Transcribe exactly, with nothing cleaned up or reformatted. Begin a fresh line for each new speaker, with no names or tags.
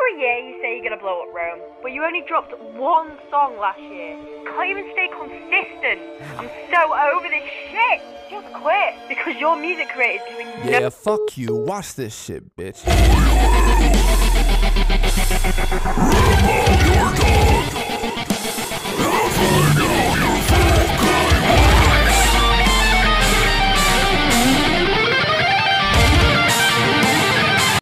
Every year you say you're gonna blow up Rome, but you only dropped one song last year. Can't even stay consistent. I'm so over this shit. Just quit, because your music career is doing no-
Yeah, fuck you. Watch this shit, bitch.
Your dog.